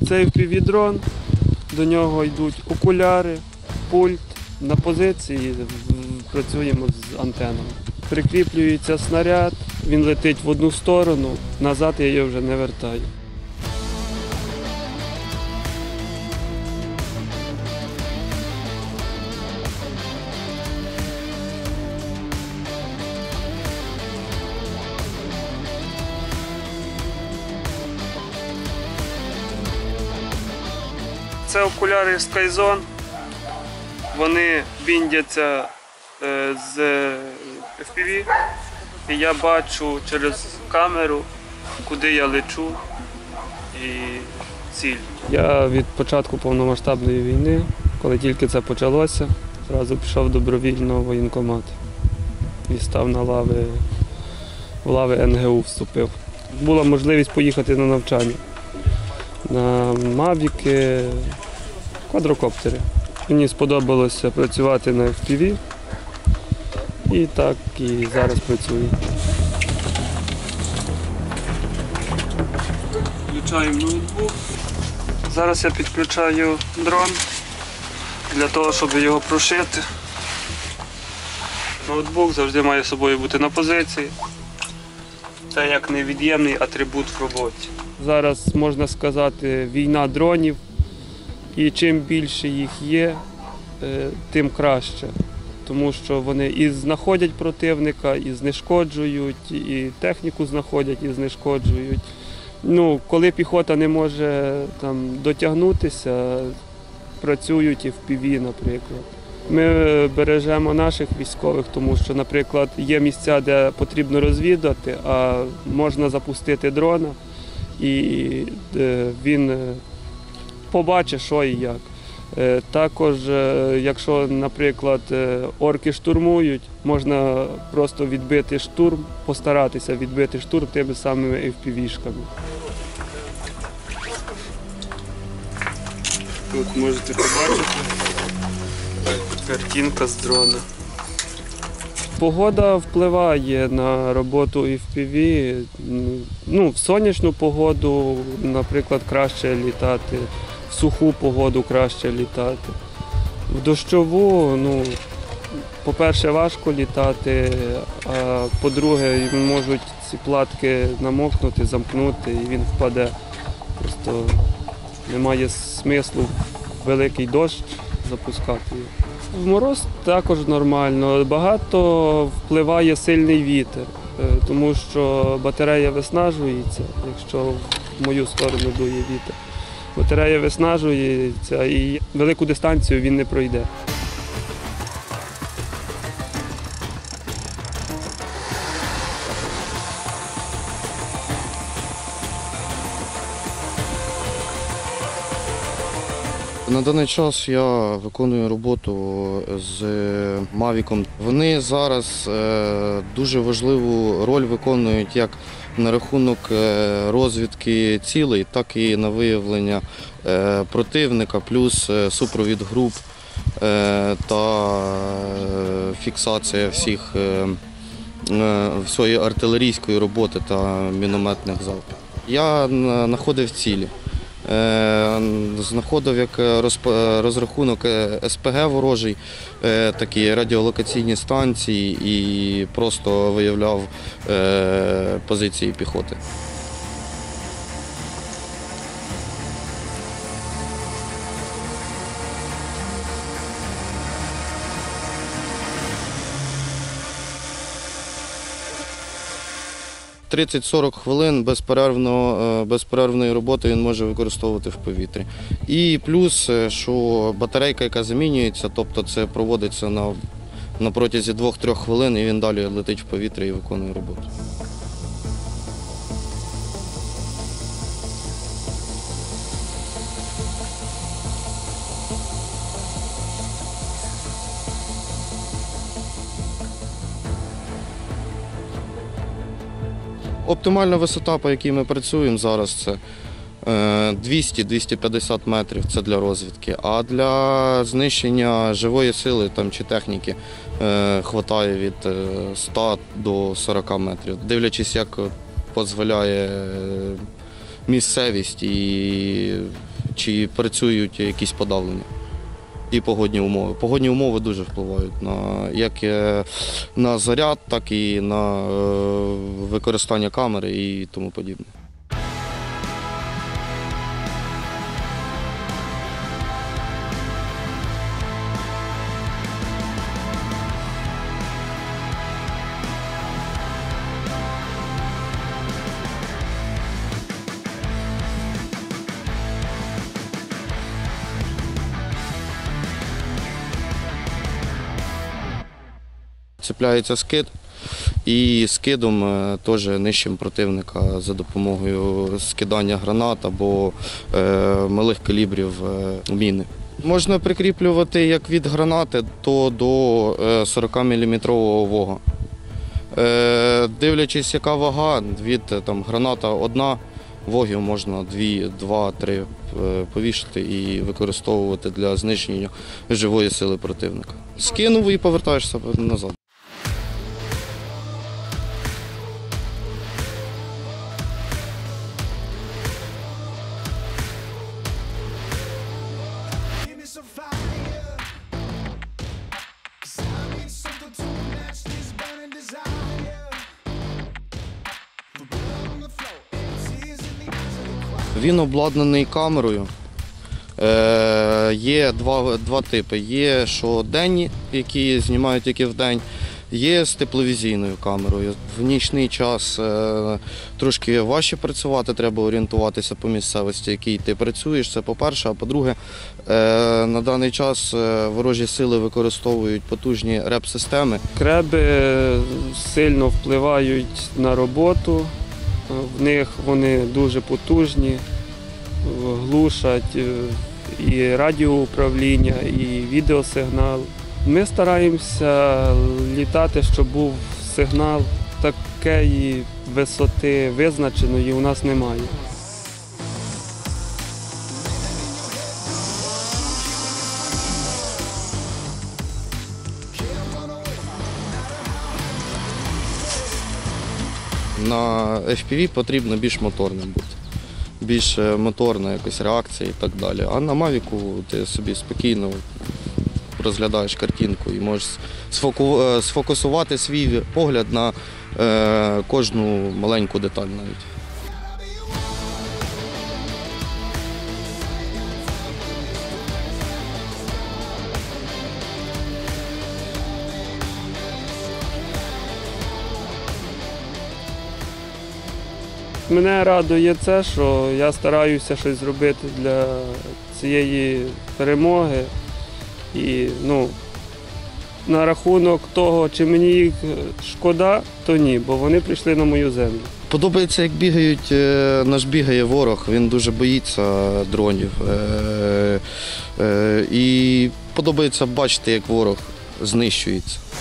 Цей FPV-дрон, до нього йдуть окуляри, пульт. На позиції працюємо з антенами. Прикріплюється снаряд, він летить в одну сторону, назад я його вже не вертаю. Це окуляри SkyZone. Вони біндяться з FPV, і я бачу через камеру, куди я лечу і ціль. Я від початку повномасштабної війни, коли тільки це почалося, одразу пішов добровільно в воєнкомат і став в лави НГУ вступив. Була можливість поїхати на навчання, на мавіки, квадрокоптери. Мені сподобалося працювати на FPV, і так і зараз працюю. Включаємо ноутбук. Зараз я підключаю дрон для того, щоб його прошити. Ноутбук завжди має з собою бути на позиції. Це як невід'ємний атрибут в роботі. Зараз, можна сказати, війна дронів. І чим більше їх є, тим краще. Тому що вони і знаходять противника, і знешкоджують, і техніку знаходять, і знешкоджують. Коли піхота не може дотягнутися, працюють і в FPV, наприклад. Ми бережемо наших військових, тому що, наприклад, є місця, де потрібно розвідати, а можна запустити дрона, і він побачить, що і як. Також, якщо, наприклад, орки штурмують, можна просто відбити штурм, постаратися відбити штурм тими самими FPV-шками. Тут можете побачити картинка з дрона. Погода впливає на роботу FPV. В сонячну погоду, наприклад, краще літати, в суху погоду краще літати. В дощову, по-перше, важко літати, а по-друге, можуть ці платки намокнути, замкнути і він впаде. Просто немає смислу в великий дощ запускати його. В мороз також нормально. Багато впливає сильний вітер, тому що батарея виснажується, якщо в мою сторону дує вітер. Батарея виснажується і велику дистанцію він не пройде. На даний час я виконую роботу з Мавіком. Вони зараз дуже важливу роль виконують як на рахунок розвідки цілей, так і на виявлення противника, плюс супровід груп та фіксація всієї артилерійської роботи та мінометних залпів. Я знаходив цілі. Знаходив як розрахунок СПГ ворожий, такі радіолокаційні станції і просто виявляв позиції піхоти. – 30-40 хвилин безперервної роботи він може використовувати в повітрі. І плюс, що батарейка, яка замінюється, тобто це проводиться на протязі 2-3 хвилин і він далі летить в повітря і виконує роботу. Оптимальна висота, по якій ми працюємо зараз, це 200-250 метрів, це для розвідки, а для знищення живої сили чи техніки вистачає від 100 до 40 метрів, дивлячись, як дозволяє місцевість і чи працюють якісь подавлення. І погодні умови. Погодні умови дуже впливають як на заряд, так і на використання камери і тому подібне. Цепляється скид, і скидом теж нищимо противника за допомогою скидання гранат або малих калібрів міни. Можна прикріплювати як від гранати, то до 40-мм вога. Дивлячись, яка вага, від граната одна, вогів можна 2-3 повішати і використовувати для знищення живої сили противника. Скинув і повертаєшся назад. Він обладнаний камерою. Є два типи. Є, що денні, які знімають тільки вдень, є з тепловізійною камерою. В нічний час трошки важче працювати, треба орієнтуватися по місцевості, в якій ти працюєш, це по-перше. А по-друге, на даний час ворожі сили використовують потужні реп-системи. Креби сильно впливають на роботу, в них вони дуже потужні, глушать і радіоуправління, і відеосигнал. Ми стараємося літати, щоб був сигнал, такої висоти визначеної у нас немає. На FPV потрібно більш моторним бути, більш моторна якась реакція і так далі. А на Мавіку ти собі спокійно розглядаєш картинку і можеш сфокусувати свій погляд на кожну маленьку деталь навіть. Мене радує це, що я стараюся щось зробити для цієї перемоги. І на рахунок того, чи мені їх шкода, то ні, бо вони прийшли на мою землю. Подобається, як бігають, бігає ворог, він дуже боїться дронів. І подобається бачити, як ворог знищується.